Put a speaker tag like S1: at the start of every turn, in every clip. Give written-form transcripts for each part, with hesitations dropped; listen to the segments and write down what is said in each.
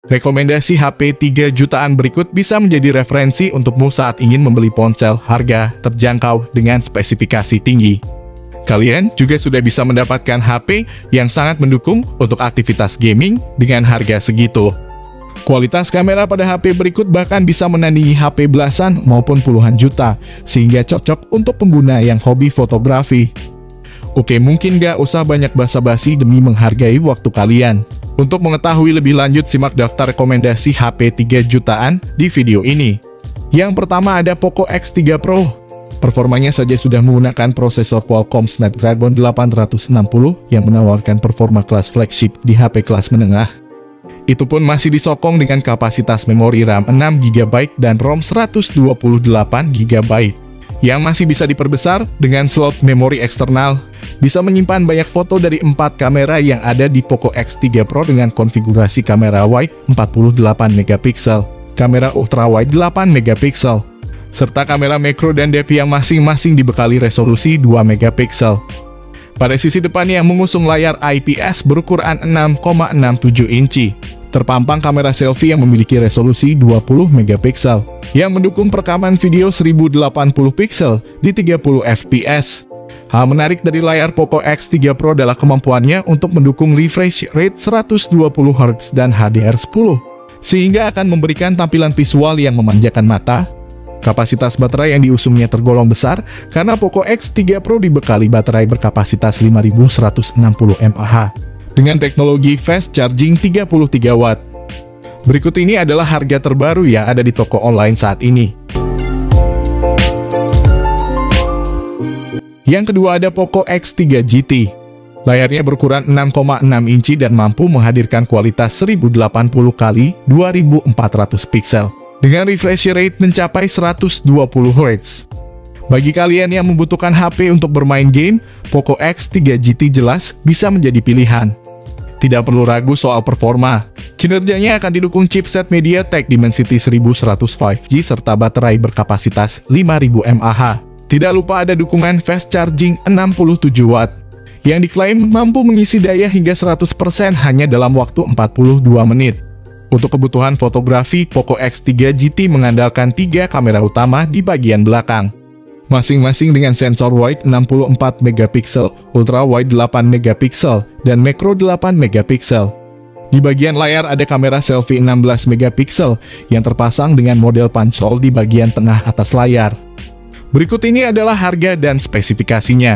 S1: Rekomendasi HP 3 jutaan berikut bisa menjadi referensi untukmu saat ingin membeli ponsel harga terjangkau dengan spesifikasi tinggi. Kalian juga sudah bisa mendapatkan HP yang sangat mendukung untuk aktivitas gaming dengan harga segitu. Kualitas kamera pada HP berikut bahkan bisa menandingi HP belasan maupun puluhan juta, sehingga cocok untuk pengguna yang hobi fotografi. Oke, mungkin gak usah banyak basa-basi demi menghargai waktu kalian. Untuk mengetahui lebih lanjut, simak daftar rekomendasi HP 3 jutaan di video ini. Yang pertama ada Poco X3 Pro. Performanya saja sudah menggunakan prosesor Qualcomm Snapdragon 860 yang menawarkan performa kelas flagship di HP kelas menengah. Itu pun masih disokong dengan kapasitas memori RAM 6GB dan ROM 128GB, yang masih bisa diperbesar dengan slot memori eksternal. Bisa menyimpan banyak foto dari 4 kamera yang ada di Poco X3 Pro dengan konfigurasi kamera wide 48MP, kamera ultrawide 8MP, serta kamera makro dan depth yang masing-masing dibekali resolusi 2MP. Pada sisi depan yang mengusung layar IPS berukuran 6,67 inci, terpampang kamera selfie yang memiliki resolusi 20MP, yang mendukung perekaman video 1080 pixel di 30 fps. Hal menarik dari layar Poco X3 Pro adalah kemampuannya untuk mendukung refresh rate 120Hz dan HDR10, sehingga akan memberikan tampilan visual yang memanjakan mata. Kapasitas baterai yang diusungnya tergolong besar karena Poco X3 Pro dibekali baterai berkapasitas 5160 mAh dengan teknologi fast charging 33 Watt. Berikut ini adalah harga terbaru yang ada di toko online saat ini. Yang kedua ada Poco X3 GT. Layarnya berukuran 6,6 inci dan mampu menghadirkan kualitas 1080x 2400 pixel dengan refresh rate mencapai 120Hz. Bagi kalian yang membutuhkan HP untuk bermain game, Poco X3 GT jelas bisa menjadi pilihan. Tidak perlu ragu soal performa. Kinerjanya akan didukung chipset MediaTek Dimensity 1100 5G serta baterai berkapasitas 5000 mAh. Tidak lupa ada dukungan fast charging 67 Watt, yang diklaim mampu mengisi daya hingga 100% hanya dalam waktu 42 menit. Untuk kebutuhan fotografi, Poco X3 GT mengandalkan 3 kamera utama di bagian belakang, masing-masing dengan sensor wide 64MP, ultra wide 8MP, dan macro 8MP. Di bagian layar ada kamera selfie 16MP yang terpasang dengan model punch hole di bagian tengah atas layar. Berikut ini adalah harga dan spesifikasinya.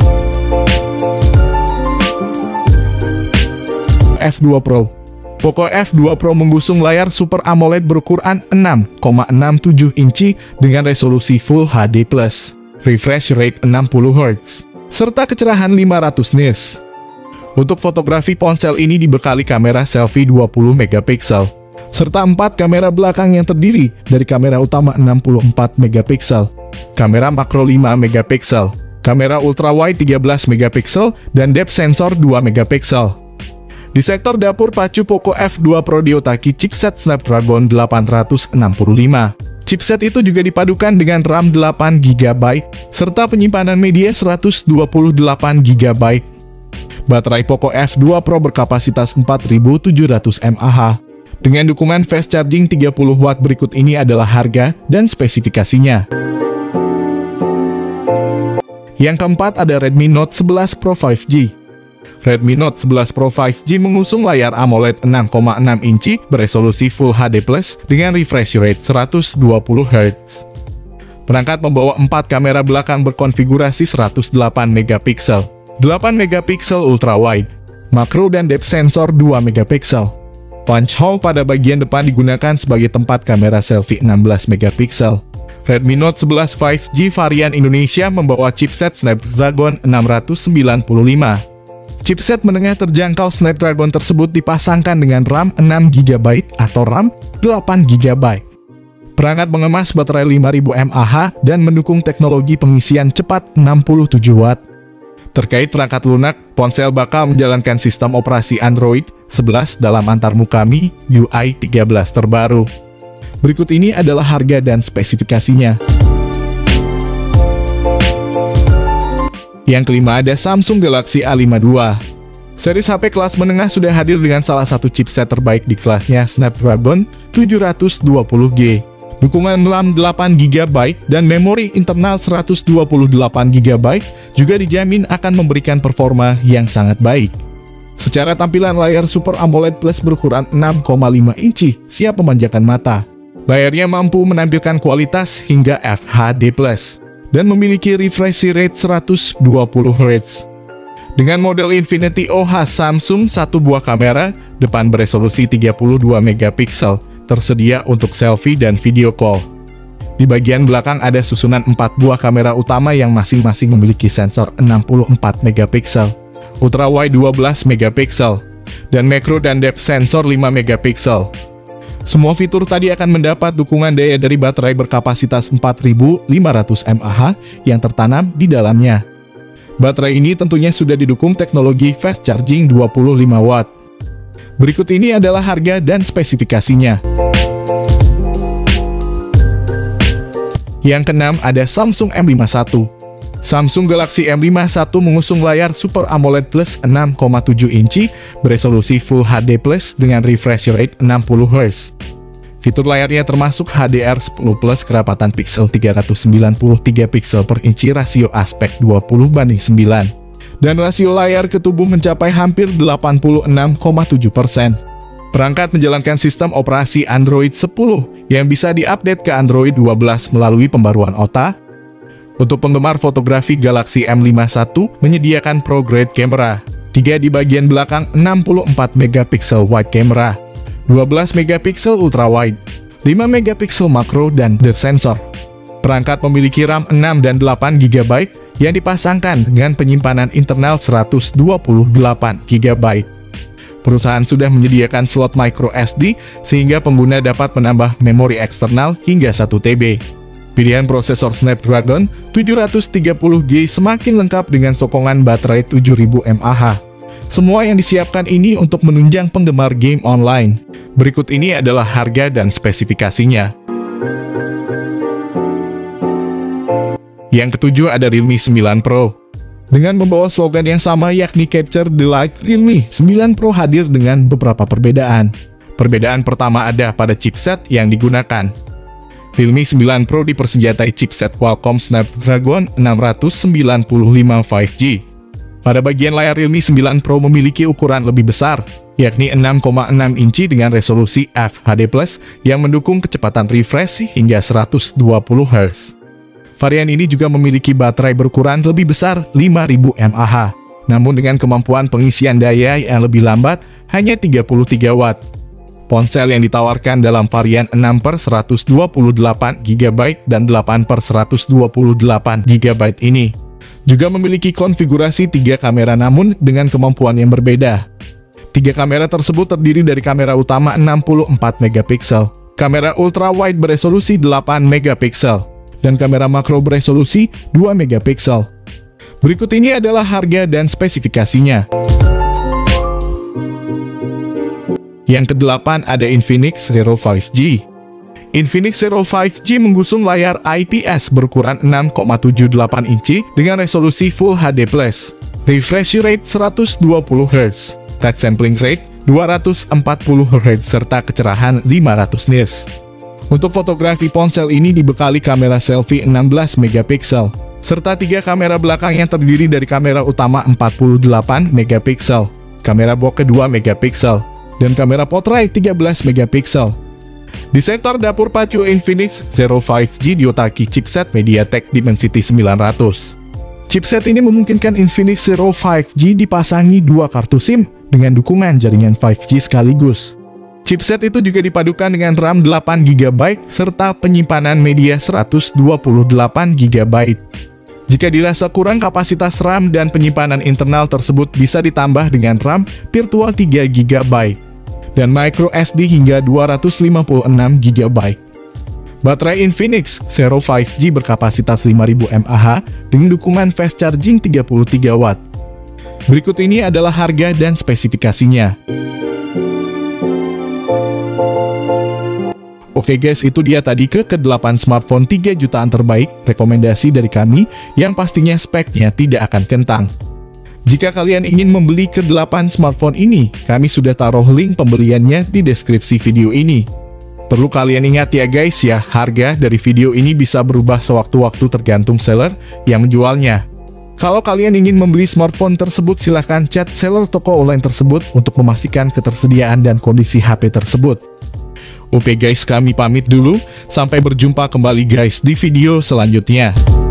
S1: F2 Pro. Poco F2 Pro mengusung layar Super AMOLED berukuran 6,67 inci dengan resolusi Full HD+, refresh rate 60Hz, serta kecerahan 500 nits. Untuk fotografi, ponsel ini dibekali kamera selfie 20MP, serta 4 kamera belakang yang terdiri dari kamera utama 64MP, kamera makro 5MP, kamera ultrawide 13MP, dan depth sensor 2MP. Di sektor dapur pacu, Poco F2 Pro diotaki chipset Snapdragon 865. Chipset itu juga dipadukan dengan RAM 8GB, serta penyimpanan media 128GB. Baterai Poco F2 Pro berkapasitas 4700 mAh. Dengan dukungan fast charging 30 Watt, berikut ini adalah harga dan spesifikasinya. Yang keempat ada Redmi Note 11 Pro 5G. Redmi Note 11 Pro 5G mengusung layar AMOLED 6,6 inci beresolusi Full HD+, dengan refresh rate 120Hz. Perangkat membawa 4 kamera belakang berkonfigurasi 108MP, 8MP ultrawide, makro dan depth sensor 2MP. Punch hole pada bagian depan digunakan sebagai tempat kamera selfie 16MP. Redmi Note 11 5G varian Indonesia membawa chipset Snapdragon 695. Chipset menengah terjangkau Snapdragon tersebut dipasangkan dengan RAM 6GB atau RAM 8GB. Perangkat mengemas baterai 5000 mAh dan mendukung teknologi pengisian cepat 67 Watt. Terkait perangkat lunak, ponsel bakal menjalankan sistem operasi Android 11 dalam antarmuka MIUI 13 terbaru. Berikut ini adalah harga dan spesifikasinya. Yang kelima ada Samsung Galaxy A52. Series HP kelas menengah sudah hadir dengan salah satu chipset terbaik di kelasnya, Snapdragon 720G. Dukungan RAM 8GB dan memori internal 128GB juga dijamin akan memberikan performa yang sangat baik. Secara tampilan, layar Super AMOLED Plus berukuran 6,5 inci siap memanjakan mata. Layarnya mampu menampilkan kualitas hingga FHD+, dan memiliki refresh rate 120Hz. Dengan model Infinity OH Samsung, satu buah kamera depan beresolusi 32MP tersedia untuk selfie dan video call. Di bagian belakang ada susunan 4 buah kamera utama yang masing-masing memiliki sensor 64MP, ultrawide 12MP, dan macro dan depth sensor 5MP. Semua fitur tadi akan mendapat dukungan daya dari baterai berkapasitas 4500 mAh yang tertanam di dalamnya. Baterai ini tentunya sudah didukung teknologi fast charging 25 watt. Berikut ini adalah harga dan spesifikasinya. Yang keenam ada Samsung M51. Samsung Galaxy M51 mengusung layar Super AMOLED Plus 6,7 inci beresolusi Full HD Plus dengan refresh rate 60Hz. Fitur layarnya termasuk HDR10+ kerapatan piksel 393 piksel per inci, rasio aspek 20:9, dan rasio layar ke tubuh mencapai hampir 86,7%. Perangkat menjalankan sistem operasi Android 10 yang bisa diupdate ke Android 12 melalui pembaruan OTA. Untuk penggemar fotografi, Galaxy M51 menyediakan Pro Grade Camera, 3 di bagian belakang, 64MP wide camera, 12MP ultrawide, 5MP makro, dan depth sensor. Perangkat memiliki RAM 6 dan 8GB yang dipasangkan dengan penyimpanan internal 128GB. Perusahaan sudah menyediakan slot micro SD sehingga pengguna dapat menambah memori eksternal hingga 1TB. Pilihan prosesor Snapdragon 730G semakin lengkap dengan sokongan baterai 7000 mAh. Semua yang disiapkan ini untuk menunjang penggemar game online. Berikut ini adalah harga dan spesifikasinya. Yang ketujuh ada Realme 9 Pro. Dengan membawa slogan yang sama yakni Capture the Light, Realme 9 Pro hadir dengan beberapa perbedaan. Perbedaan pertama ada pada chipset yang digunakan. Realme 9 Pro dipersenjatai chipset Qualcomm Snapdragon 695 5G. Pada bagian layar, Realme 9 Pro memiliki ukuran lebih besar, yakni 6,6 inci dengan resolusi FHD+, yang mendukung kecepatan refresh hingga 120Hz. Varian ini juga memiliki baterai berukuran lebih besar 5000 mAh, namun dengan kemampuan pengisian daya yang lebih lambat, hanya 33 watt. Ponsel yang ditawarkan dalam varian 6/128GB dan 8/128GB ini juga memiliki konfigurasi 3 kamera namun dengan kemampuan yang berbeda. 3 kamera tersebut terdiri dari kamera utama 64MP, kamera ultrawide beresolusi 8MP, dan kamera makro beresolusi 2MP. Berikut ini adalah harga dan spesifikasinya. Yang ke-8 ada Infinix Zero 5G. Infinix Zero 5G mengusung layar IPS berukuran 6,78 inci dengan resolusi Full HD+, refresh rate 120Hz, touch sampling rate 240Hz, serta kecerahan 500 nits. Untuk fotografi, ponsel ini dibekali kamera selfie 16MP, serta 3 kamera belakang yang terdiri dari kamera utama 48MP, kamera bokeh 2MP, dan kamera portrait 13MP. Di sektor dapur pacu, Infinix Zero 5G diotaki chipset MediaTek Dimensity 900. Chipset ini memungkinkan Infinix Zero 5G dipasangi 2 kartu SIM dengan dukungan jaringan 5G sekaligus. Chipset itu juga dipadukan dengan RAM 8GB serta penyimpanan media 128GB. Jika dirasa kurang kapasitas RAM dan penyimpanan internal tersebut bisa ditambah dengan RAM virtual 3GB. Dan micro SD hingga 256GB. Baterai Infinix Zero 5G berkapasitas 5000 mAh dengan dukungan fast charging 33 watt. Berikut ini adalah harga dan spesifikasinya. Oke guys, itu dia tadi ke-8 smartphone 3 jutaan terbaik rekomendasi dari kami yang pastinya speknya tidak akan kentang. Jika kalian ingin membeli ke-8 smartphone ini, kami sudah taruh link pembeliannya di deskripsi video ini. Perlu kalian ingat ya guys ya, harga dari video ini bisa berubah sewaktu-waktu tergantung seller yang menjualnya. Kalau kalian ingin membeli smartphone tersebut, silahkan chat seller toko online tersebut untuk memastikan ketersediaan dan kondisi HP tersebut. Oke guys, kami pamit dulu. Sampai berjumpa kembali guys di video selanjutnya.